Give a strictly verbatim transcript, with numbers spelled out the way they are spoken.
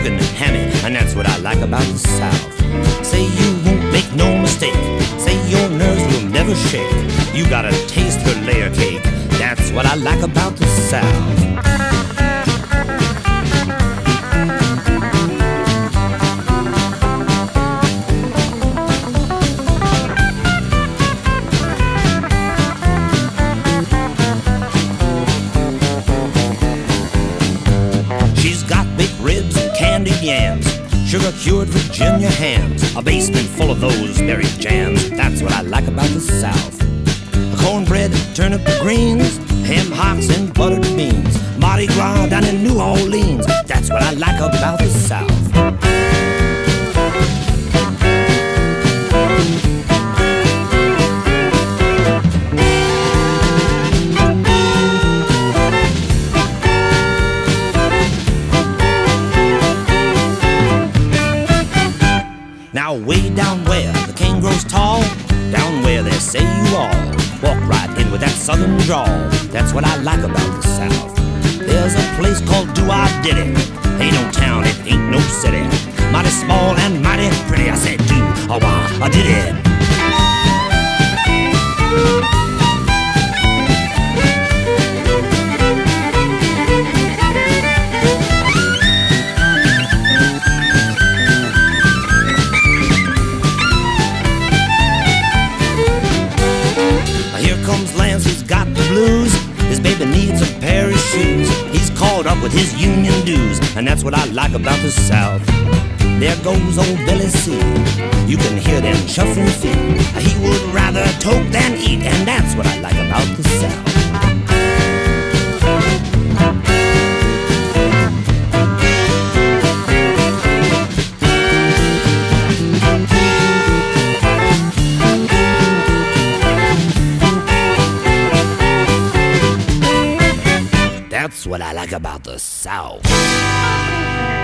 can ham it, and that's what I like about the South. Say you won't make no mistake, say your nerves will never shake. You gotta taste her layer cake, that's what I like about the South. Candied yams, sugar-cured Virginia hams, a basement full of those berry jams. That's what I like about the South. Cornbread, turnip greens, ham hocks and buttered beans, Mardi Gras down in New Orleans. That's what I like about the South. Now way down where the cane grows tall, down where they say you all walk right in with that southern drawl. That's what I like about the South. There's a place called Do I Did It. Ain't no town, it ain't no city. Mighty small and mighty pretty. I said do, oh why, I did it. He's got the blues, his baby needs a pair of shoes. He's caught up with his union dues, and that's what I like about the South. There goes old Billy C, you can hear them shuffling feet. He would rather toke than eat, and that's what I like about the South. That's what I like about the South.